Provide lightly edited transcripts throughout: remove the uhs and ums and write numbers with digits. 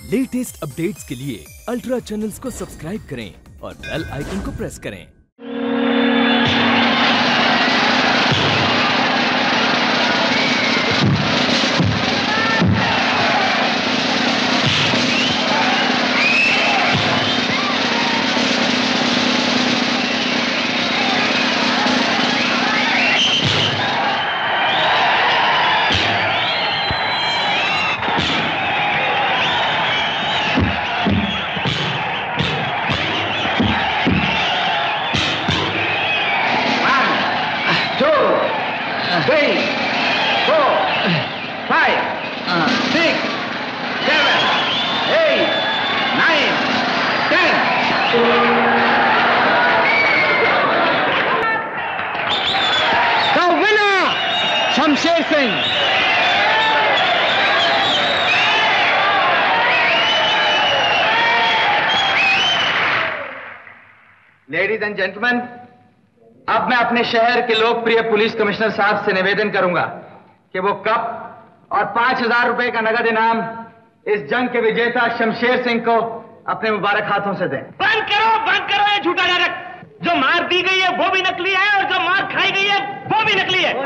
Latest updates के लिए ultra channels को सब्सक्राइब करें और बेल आइकन को प्रेस करें। Shamsher Singh. Ladies and gentleman, अब मैं अपने शहर के लोकप्रिय पुलिस कमिश्नर साहब से निवेदन करूंगा कि वो कप और 5,000 रुपए का नगद इनाम इस जंग के विजेता शमशेर सिंह को अपने मुबारक हाथों से दें। बंद करो ये झूठा नाटक। जो मार दी गई है वो भी नकली है और जो मार खाई गई है वो भी नकली है।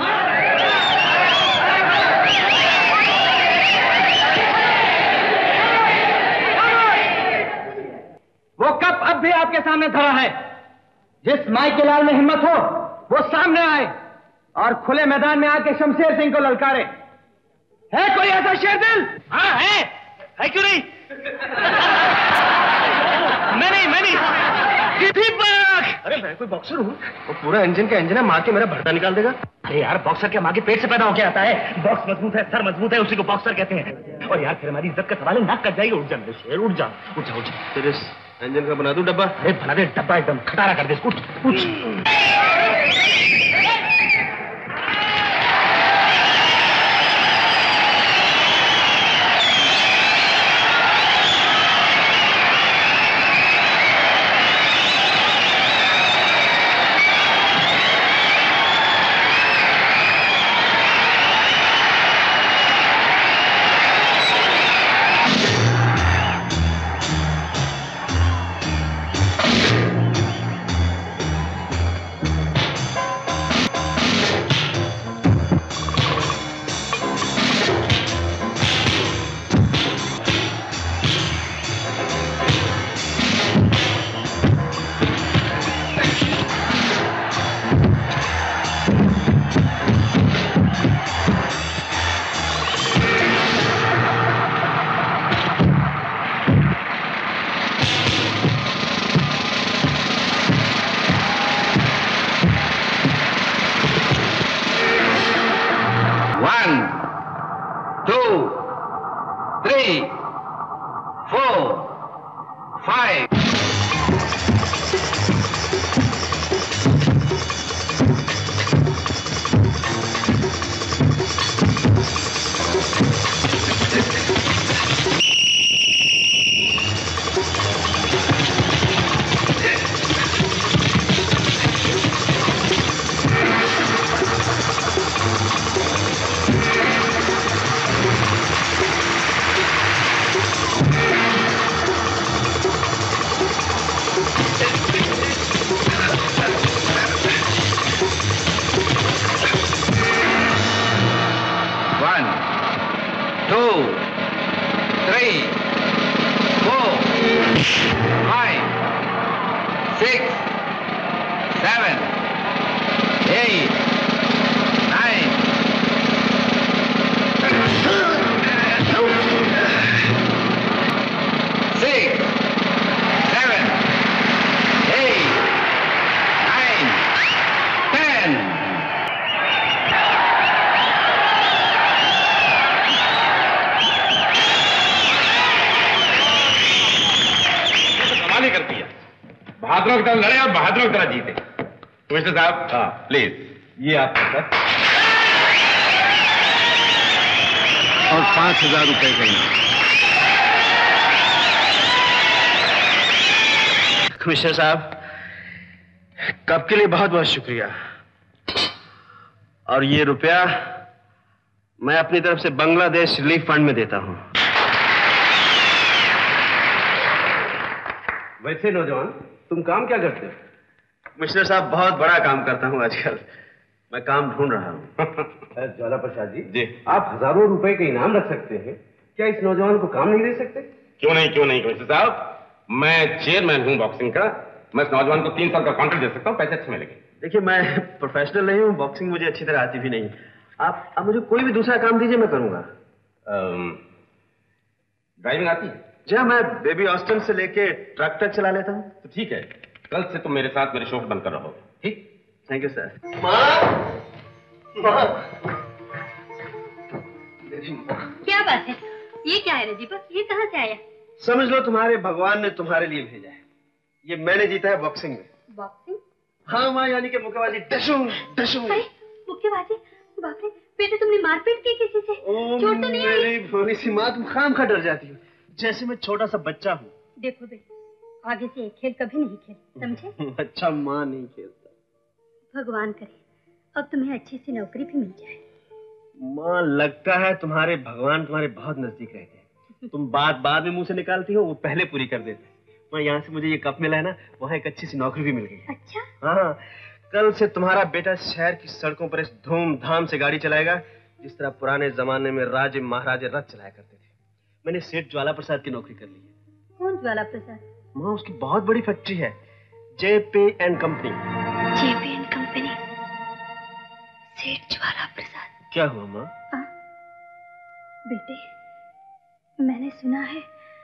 वो कप अब भी आपके सामने धरा है। जिस माई के लाल में हिम्मत हो वो सामने आए और खुले मैदान में आके शमशेर सिंह को ललकारे। है कोई ऐसा शेर दिल? हाँ है क्यों नहीं? मैं नहीं। अरे मैं कोई बॉक्सर हूँ। वो पूरा इंजन का इंजन है, मार के मेरा भड़का निकाल देगा। अरे यार, बॉक्सर क्या माँ के पेट से पैदा होके आता है? बॉक्स मजबूत है, सर मजबूत है, उसी को बॉक्सर कहते हैं। और यार फिर हमारी इज्जत का सवाल है, नाक कट जाएगी। उठ जा शेर, उठ जा। फिर इस इंजन का बना दूं डब्बा? अरे बना दे डब्बा, एकदम खटारा कर दे। उठ। बहादुरों की तरह लड़े और बहादुरों की तरह जीते। कमिश्नर साहब, हाँ प्लीज, ये आपका सर और 5,000 रुपए का इनाम। कमिश्नर साहब, कब के लिए बहुत बहुत शुक्रिया। और ये रुपया मैं अपनी तरफ से बांग्लादेश रिलीफ फंड में देता हूं। वैसे नौजवान, तुम काम क्या करते हो? मिस्टर साहब, बहुत बड़ा काम करता हूँ आजकल। मैं काम ढूंढ रहा हूँ। ज्वाला प्रसाद जी, आप हजारों रुपए के इनाम रख सकते हैं, क्या इस नौजवान को काम नहीं दे सकते? क्यों नहीं कमिश्नर साहब, मैं चेयरमैन हूँ बॉक्सिंग का। मैं इस नौजवान को 3 साल का कॉन्ट्रैक्ट दे सकता हूँ, पैसे अच्छे मिलेंगे। देखिए, मैं प्रोफेशनल नहीं हूँ, बॉक्सिंग मुझे अच्छी तरह आती भी नहीं। आप मुझे कोई भी दूसरा काम दीजिए, मैं करूंगा। ड्राइविंग आती है? जी हाँ, मैं बेबी ऑस्टन से लेके ट्रक तक चला लेता हूँ। तो ठीक है, कल से तुम मेरे साथ मेरे शोफ बनकर रहो, ठीक? Thank you sir. क्या बात है? ये क्या है दीपक? ये कहाँ से आया? समझ लो तुम्हारे भगवान ने तुम्हारे लिए भेजा है। ये मैंने जीता है बॉक्सिंग में। बॉक्सिंग? हाँ माँ, यानी कि मुक्केबाजी। डशूं डशूं। अरे मुक्केबाजी? बाप रे बेटे, तुमने मारपीट की किसी से? चोट तो नहीं आई? मेरी भोली सी माँ, तुम खामखा डर जाती हो, जैसे मैं छोटा सा बच्चा हूँ। देखो बेटे, आगे से खेल कभी नहीं खेल, समझे? अच्छा माँ, नहीं खेलता। भगवान करे अब तुम्हें अच्छी सी नौकरी भी मिल जाए। माँ, लगता है तुम्हारे भगवान तुम्हारे बहुत नजदीक रहते हैं। तुम बात बाद में मुंह से निकालती हो, वो पहले पूरी कर देते हैं। माँ, यहाँ से मुझे ये कप मिला है ना, वहाँ एक अच्छी सी नौकरी भी मिल गई। अच्छा? हाँ, कल से तुम्हारा बेटा शहर की सड़कों पर इस धूमधाम से गाड़ी चलाएगा, जिस तरह पुराने जमाने में राजे महाराजे रथ चलाया करते थे। मैंने सेठ ज्वाला प्रसाद की नौकरी कर ली है। कौन ज्वाला प्रसाद? माँ, उसकी बहुत बड़ी फैक्ट्री है, JP and company. JP and company? सेठ ज्वाला प्रसाद? क्या हुआ माँ? बेटे, मैंने सुना है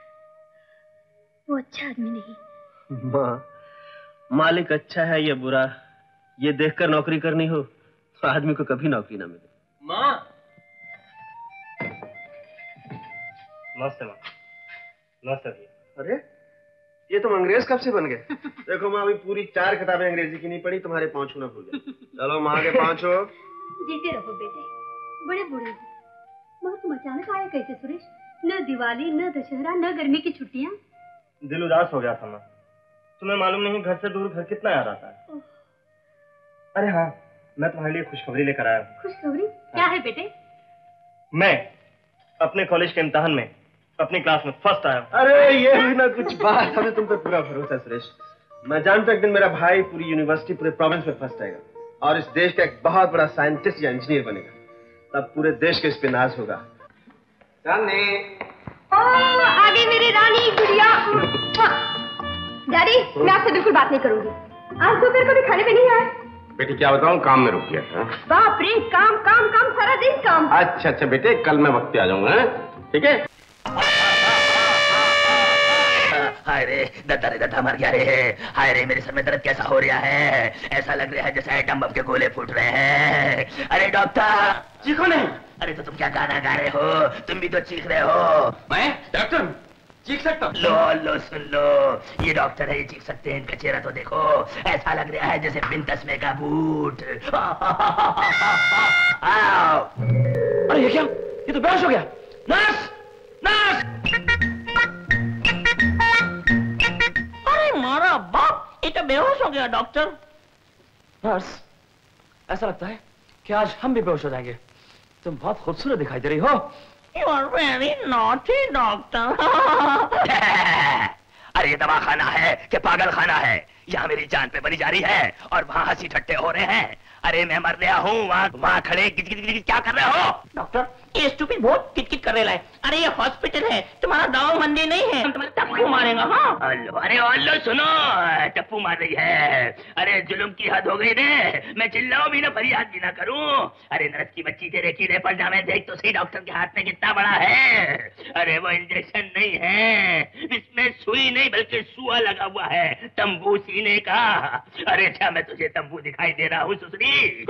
वो अच्छा आदमी नहीं। माँ, मालिक अच्छा है या बुरा, ये देखकर नौकरी करनी हो तो आदमी को कभी नौकरी ना मिले। माँ, नमस्ते माँ। नमस्ते। अरे, ये तुम अंग्रेज कब से बन गए? देखो माँ, अभी पूरी 4 किताबें अंग्रेजी की नहीं पढ़ी, तुम्हारे पाँव छूना भूल गए। चलो माँ के पाँव छो। जीते रहो बेटे, बड़े बूढ़े हो। मगर तुम अचानक आए कैसे सुरेश? न दिवाली, न दशहरा, न गर्मी की छुट्टियाँ। दिल उदास हो गया था माँ। तुम्हें मालूम नहीं घर से दूर घर कितना याद आता है। अरे हाँ, मैं तुम्हारे लिए खुशखबरी लेकर आया हूँ। खुशखबरी? क्या है बेटे? मैं अपने कॉलेज के इम्तिहान में अपनी क्लास में फर्स्ट आया। अरे ये भी ना कुछ बात, हमें तुम पे पूरा भरोसा है सुरेश। मैं जानता हूँ एक दिन मेरा भाई पूरी यूनिवर्सिटी, पूरे प्रोविंस में फर्स्ट आएगा और इस देश का एक बहुत बड़ा साइंटिस्ट या इंजीनियर बनेगा। तब पूरे देश के इस पे नाज होगा। आगे मेरी रानी गुड़िया। डैडी, मैं आपसे बिल्कुल बात नहीं करूंगी। आज दोपहर को भी खाने पे नहीं आए। बेटी क्या बताऊं, काम में रुक गया था। बाप रे, काम काम काम, सारा दिन काम। अच्छा बेटे, कल मैं वक्त पे आ जाऊंगा, ठीक है? हाय रे दद्दा मर गया रे। हाय रे, मेरे सर में दर्द कैसा हो रहा है? ऐसा लग रहा है जैसे एटम बम के गोले फूट रहे हैं। अरे डॉक्टर, चीखो नहीं। अरे तो तुम क्या गाना गा रहे हो? तुम भी तो चीख रहे हो। मैं डॉक्टर चीख सकता हूँ? लो सुन लो, ये डॉक्टर है, ये चीख सकते हैं। इनका चेहरा तो देखो, ऐसा लग रहा है जैसे बिन तस्मे का बूट। अरे ये क्या? ये तो बेहोश हो गया। Nurse, nurse! अरे मारा बाप, ये तो बेहोश हो गया डॉक्टर। नर्स, ऐसा लगता है कि आज हम भी बेहोश हो जाएंगे। तुम बहुत खूबसूरत दिखाई दे रही हो। You are very naughty, doctor. अरे ये दवाखाना है कि पागल खाना है? यहाँ मेरी जान पे बनी जा रही है और वहाँ हंसी ठट्टे हो रहे हैं। अरे मैं मर गया हूँ, वहाँ खड़े क्या कर रहे हो? डॉक्टर, ये स्टूपिड बहुत किटकिट कर रहा है। अरे ये हॉस्पिटल है, तुम्हारा गाँव मंदिर नहीं है। हम तुम्हारे टप्पू मारेंगे। हाँ अरे ओल्लो सुनो, टप्पू मार रही है। अरे जुल्म की हद हो गई रे। मैं चिल्लाऊं भी ना, फरियाद भी ना करूं। अरे नर्स की बच्ची तेरे कीड़े पर जामे, देख तो सही डॉक्टर के हाथ में कितना बड़ा है। अरे वो इंजेक्शन नहीं है, इसमें सुई नहीं बल्कि सुआ लगा हुआ है, तंबू सीने का। अरे अच्छा, मैं तुझे तंबू दिखाई दे रहा हूँ सुसरी?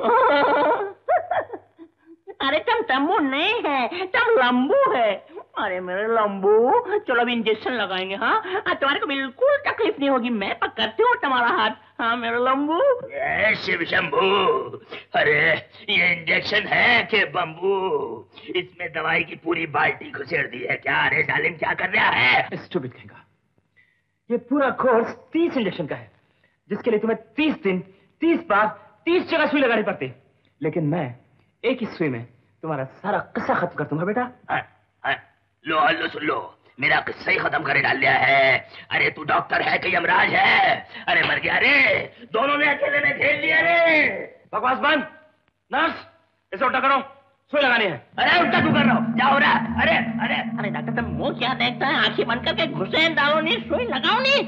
अरे तुम तंबू नहीं है, तुम लंबू है। अरे मेरे लंबू, चलो अभी इंजेक्शन लगाएंगे। हाँ तुम्हारे को बिल्कुल तकलीफ नहीं होगी, मैं पकड़ती हूँ तुम्हारा हाथ। हाँ मेरे लंबू। शिव शंभू, अरे ये इंजेक्शन है कि बम्बू? इसमें दवाई की पूरी बाल्टी घुसेड़ दी है क्या? अरे जालिम क्या कर रहा है? स्टूपिड कहेगा। ये पूरा कोर्स 30 इंजेक्शन का है, जिसके लिए तुम्हें 30 दिन 30 बार 30 जगह सुई लगानी पड़ती। लेकिन मैं एक ही सुई में तुम्हारा सारा किस्सा खत्म कर दूंगा बेटा। लो सुन लो, मेरा किस्सा ही खत्म करे डाल दिया है। अरे तू डॉक्टर है कि यमराज है? अरे मर गया रे, दोनों ने अकेले में खेल लिया रे। बकवास बंद। नर्स, इसे उल्टा करो, सुई लगानी है। अरे उल्टा क्यों कर रहा हूँ? क्या हो रहा है? अरे अरे अरे डॉक्टर साहब मुंह क्या देखता है? आंखें बंद करके घुसे डालो नहीं, सुई लगाओ नहीं।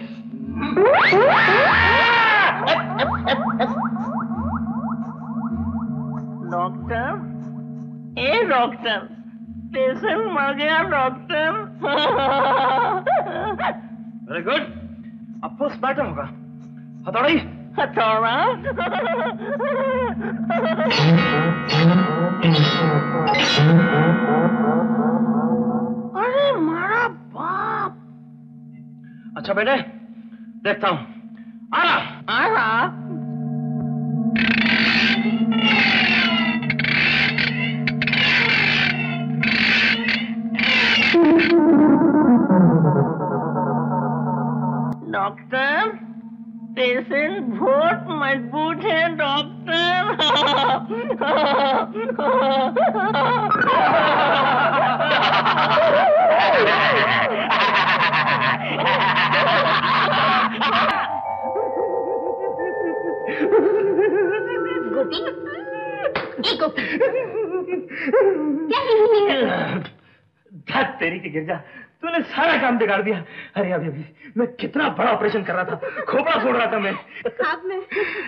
डॉक्टर, ए डॉक्टर, पेशेंट मर गया डॉक्टर। वेरी गुड, अब पोस्टमार्टम होगा। हथौड़ी। हथौड़ा। अरे मारा बाप। अच्छा बेटे, देखता हूँ। आ रहा। डॉक्टर, पेशेंट बहुत मजबूत है डॉक्टर। गोपी, ए गोपी, धत तेरी की गिरजा, तूने सारा काम बिगाड़ दिया। अरे अभी अभी मैं कितना बड़ा ऑपरेशन कर रहा था, खोपड़ा फोड़ रहा था मैं। ख्वाब में।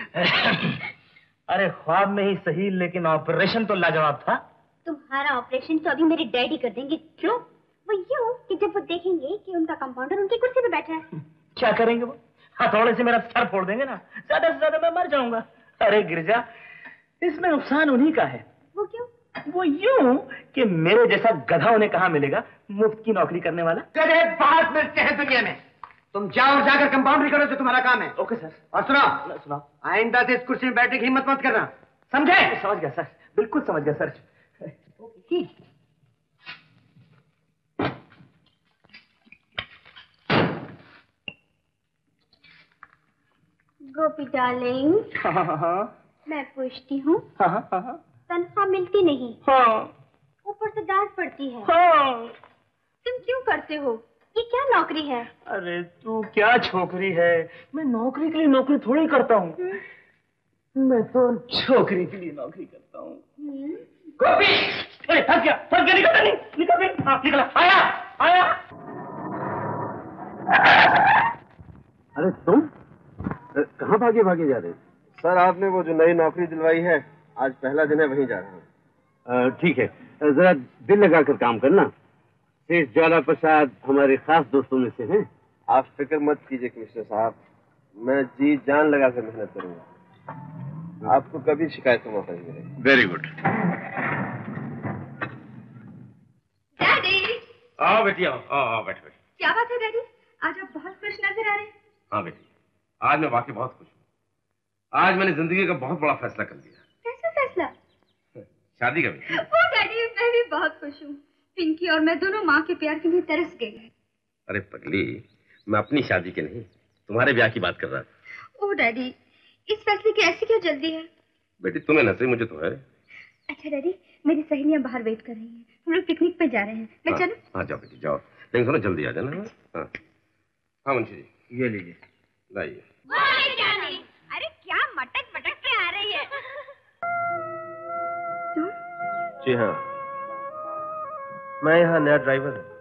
अरे ख्वाब में ही सही, लेकिन ऑपरेशन तो लाजवाब था। तुम्हारा ऑपरेशन तो अभी मेरे डैडी कर देंगे। क्यों? वो यूं कि जब वो देखेंगे कि उनका कंपाउंडर उनकी कुर्सी पे बैठा है। क्या करेंगे वो? हथौड़े से मेरा सर फोड़ देंगे ना, ज्यादा से ज्यादा मैं मर जाऊंगा। अरे गिरजा, इसमें नुकसान उन्हीं का है। वो क्यों? वो यूं कि मेरे जैसा गधा उन्हें कहाँ मिलेगा, मुफ्त की नौकरी करने वाला। गधे बहुत मिलते हैं दुनिया में। तुम जाओ और जाकर कंपाउंडरी करो, जो तुम्हारा काम है। Okay sir. और सुनो, आइंदा से इस कुर्सी में बैठने की हिम्मत मत करना, समझे? समझ गया सर, बिल्कुल समझ गया सर। गोपी डार्लिंग, मैं पूछती हूँ, तनख्वाह मिलती नहीं, ऊपर से डांट पड़ती है, तुम क्यों करते हो? ये क्या नौकरी है? अरे तू क्या छोकरी है, मैं नौकरी के लिए नौकरी थोड़ी करता हूँ, मैं तो छोकरी के लिए नौकरी करता हूँ। गोपी, अरे थक गया, निकल, आया। अरे तुम कहाँ भागे जा रहे? सर आपने वो जो नई नौकरी दिलवाई है, आज पहला दिन है, वहीं जा रहा हूँ। ठीक है, जरा दिल लगाकर काम करना। शेष ज्वाला प्रसाद हमारे खास दोस्तों में से हैं। आप फिक्र मत कीजिए कमिश्नर साहब, मैं जी जान लगाकर मेहनत करूंगा, आपको कभी शिकायत का मौका नहीं मिलेगा। Very good. डैडी, आओ बेटी, आओ बैठ। क्या बात है डैडी, आज आप बहुत खुश नजर आ रहे हैं। हाँ बेटी, आज मैं वाकई बहुत खुश हूँ। आज मैंने जिंदगी का बहुत बड़ा फैसला कर लिया। कैसा फैसला? शादी का भी। ओ डैडी, मैं भी बहुत खुश हूँ। पिंकी और मैं दोनों माँ के प्यार के लिए तरस गए। अरे पगली, मैं अपनी शादी के नहीं, तुम्हारे ब्याह की बात कर रहा था। ओ डैडी, इस फैसले की ऐसी क्या जल्दी है? बेटी तुम्हें नजर मुझे तो है। अच्छा डैडी, मेरी सहेलियां बाहर वेट कर रही हैं, हम लोग पिकनिक पे जा रहे हैं, मैं चलूं? हाँ जाओ बेटी जाओ, लेकिन सुनो जल्दी आ जाना। हाँ मुंशी जी, ये लीजिए। लाइए। अरे क्या मटक मटक के आ रही है। तुम? जी हाँ, मैं यहाँ नया ड्राइवर हूँ।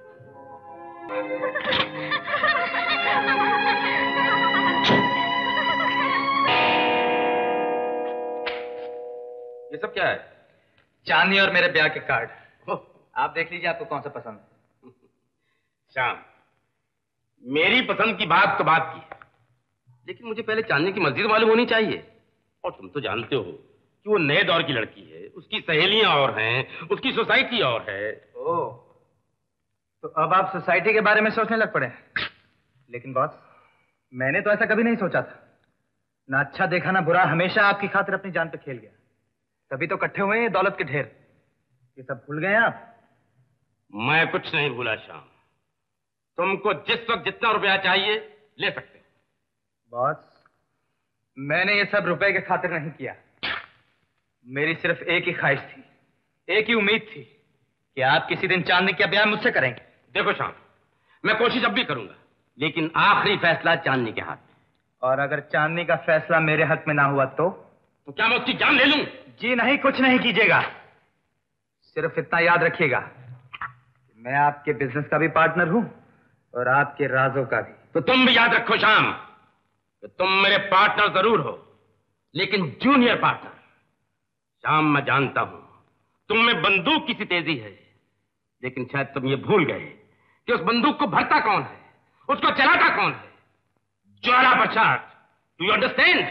ये सब क्या है? चांदनी और मेरे ब्याह के कार्ड। आप देख लीजिए आपको कौन सा पसंद है। श्याम, मेरी पसंद की बात तो बात की, लेकिन मुझे पहले चांदनी की मस्जिद मालूम होनी चाहिए। और तुम तो जानते हो कि वो नए दौर की लड़की है, उसकी सहेलियां और हैं, उसकी सोसाइटी और है। ओह, तो अब आप सोसाइटी के बारे में सोचने लग पड़े। लेकिन बॉस, मैंने तो ऐसा कभी नहीं सोचा था। ना अच्छा देखा ना बुरा, हमेशा आपकी खातिर अपनी जान पे खेल गया। तभी तो इकट्ठे हुए हैं दौलत के ढेर। ये सब भूल गए आप? मैं कुछ नहीं भूला श्याम, तुमको जिस वक्त जितना रुपया चाहिए ले सकते हो। बॉस, मैंने ये सब रुपए के खातिर नहीं किया। मेरी सिर्फ एक ही ख्वाहिश थी, एक ही उम्मीद थी कि आप किसी दिन चांदनी का ब्याह मुझसे करेंगे। देखो श्याम, मैं कोशिश अब भी करूंगा, लेकिन आखिरी फैसला चांदनी के हाथ में। और अगर चांदनी का फैसला मेरे हक में ना हुआ तो क्या मैं उसकी जान ले लूं? जी नहीं, कुछ नहीं कीजिएगा। सिर्फ इतना याद रखिएगा, मैं आपके बिजनेस का भी पार्टनर हूं और आपके राजों का भी। तो तुम भी याद रखो श्याम कि तुम मेरे पार्टनर जरूर हो, लेकिन जूनियर पार्टनर। श्याम, मैं जानता हूं तुम में बंदूक की सी तेजी है, लेकिन शायद तुम ये भूल गए कि उस बंदूक को भरता कौन है, उसको चलाता कौन है? Jwala Prasad. Do you understand?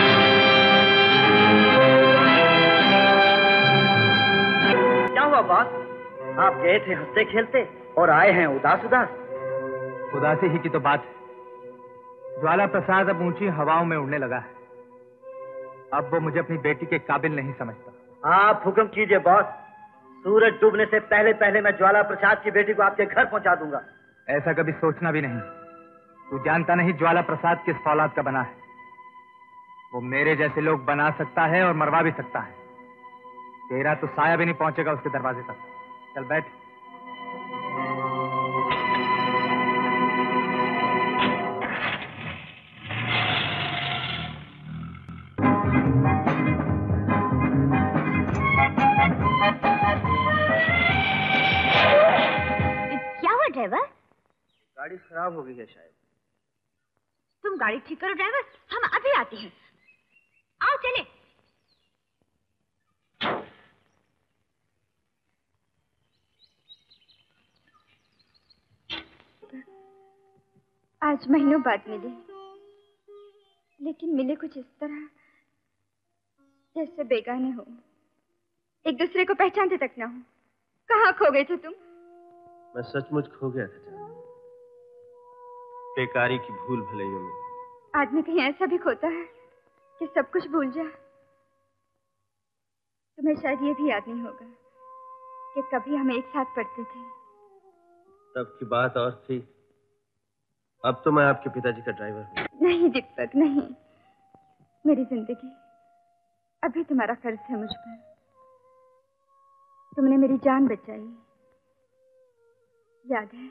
क्या हुआ बॉस? आप गए थे हंसते खेलते और आए हैं उदास उदास। उदासी ही की तो बात है। ज्वाला प्रसाद अब ऊंची हवाओं में उड़ने लगा है। अब वो मुझे अपनी बेटी के काबिल नहीं समझता। आप हुक्म कीजिए बॉस। सूरज डूबने से पहले पहले मैं ज्वाला प्रसाद की बेटी को आपके घर पहुंचा दूंगा। ऐसा कभी सोचना भी नहीं। तू जानता नहीं ज्वाला प्रसाद किस फौलाद का बना है। वो मेरे जैसे लोग बना सकता है और मरवा भी सकता है। तेरा तो साया भी नहीं पहुंचेगा उसके दरवाजे तक। चल बैठ। क्या हुआ ड्राइवर? गाड़ी खराब हो गई है शायद। तुम गाड़ी ठीक करो ड्राइवर, हम अभी आते हैं। आओ चले। आज महीनों बाद मिले, लेकिन मिले कुछ इस तरह जैसे बेगाने हो, एक दूसरे को पहचानते तक ना हो। कहाँ खो गए थे तुम? मैं सचमुच खो गया था चांदनी, बेकारी की भूल भलाइयों में। आदमी कहीं ऐसा भी खोता है कि सब कुछ भूल जा। तुम्हें शायद ये भी याद नहीं होगा कि कभी हम एक साथ पढ़ते थे। तब की बात और थी, अब तो मैं आपके पिताजी का ड्राइवर हूँ। नहीं दीपक, नहीं। मेरी जिंदगी अभी तुम्हारा कर्ज है मुझ पर। तुमने मेरी जान बचाई, याद है?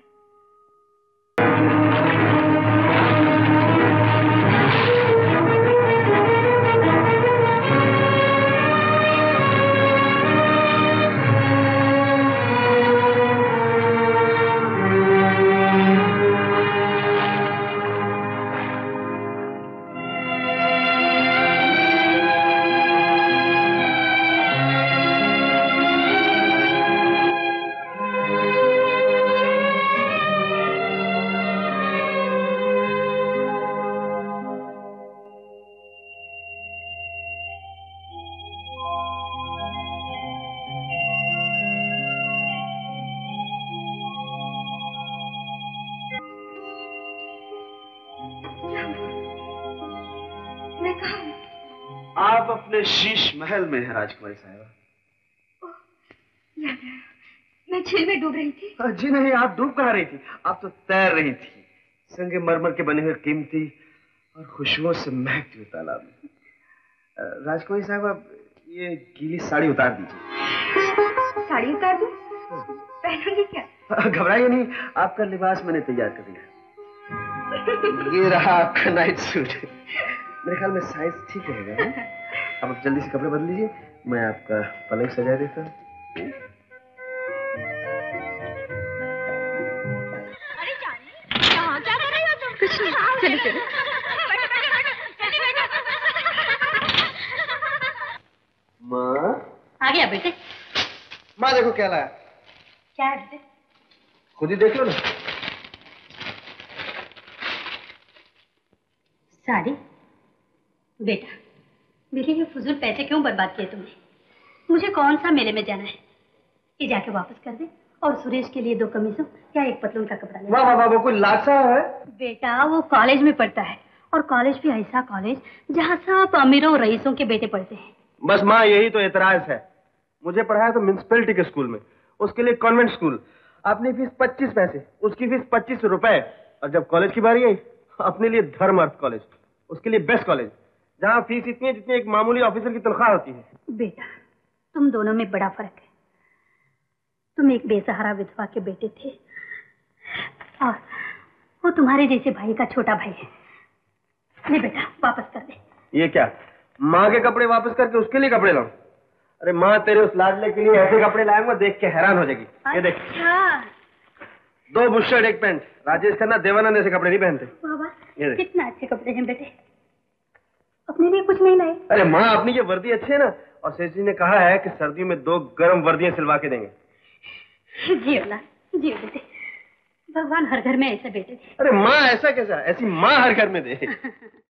आप अपने शीश महल में हैं राजकुमारी साहिबा। याद है, मैं झील में डूब रही थी। जी नहीं, आप डूब कहाँ रही थी, आप तो तैर रही थी संगमरमर के बने हुए कीमती और खुशबुओं से महकते हुए तालाब में। राजकुमारी साहिबा, ये गीली साड़ी उतार दीजिए। साड़ी उतार दूं? पहनोगी क्या? घबराइए नहीं, आपका लिबास मैंने तैयार कर दिया। ये रहा आपका नाइट सूट। मेरे ख्याल में साइज ठीक रहेगा। अब आप जल्दी से कपड़े बदल लीजिए, मैं आपका पलंग सजा देता हूँ। अरे जानी, कहाँ क्या कर रही हो तुम? कुछ नहीं, चलो चलो। माँ, आ गया बेटे। माँ देखो क्या लाया। क्या है बेटे? खुद ही देख लो ना। साड़ी? बेटा, मेरे लिए फुजूल पैसे क्यों बर्बाद किए तुमने? मुझे कौन सा मेले में जाना है? ये जाके वापस कर दे और सुरेश के लिए 2 कमीजों या 1 पतलून का कपड़ा ले। वाह वाह वाह, वो कोई लालसा है? बेटा, वो कॉलेज में पढ़ता है, और कॉलेज भी ऐसा कॉलेज जहाँ सब अमीरों और रईसों के बेटे पढ़ते हैं। बस माँ, यही तो एतराज है। मुझे पढ़ाया तो म्युनिसिपैलिटी के स्कूल में, उसके लिए कॉन्वेंट स्कूल। अपनी फीस 25 पैसे, उसकी फीस 25 रुपए। और जब कॉलेज की बारी आई, अपने लिए धर्म अर्थ कॉलेज, उसके लिए बेस्ट कॉलेज, जहाँ फीस इतनी है जितनी एक मामूली ऑफिसर की तनख्वाह होती है। बेटा, तुम दोनों में बड़ा फर्क है। तुम एक बेसहारा विधवा के बेटे थे और तुम्हारे जैसे भाई का छोटा भाई है। ले बेटा, वापस कर दे। ये क्या, माँ के कपड़े वापस करके उसके लिए कपड़े लाऊं? अरे माँ, तेरे उस लाडले के लिए ऐसे कपड़े लाऊंगा, देख के हैरान हो जाएगी। ये देख, अच्छा, 2 बुशर्ट 1 पैंट। राजेश खन्ना देवानंद ऐसे कपड़े नहीं पहनते। बाबा, ये देख, कितना अच्छे कपड़े हैं बेटे। अपने लिए कुछ नहीं लाए? अरे माँ, अपनी ये वर्दी अच्छी है ना, और सेठ जी ने कहा है कि सर्दियों में 2 गर्म वर्दियां सिलवा के देंगे। जियो ला, जियो बेटे, भगवान हर घर में ऐसे बेटे दे। अरे माँ, ऐसा कैसा? ऐसी माँ हर घर में दे।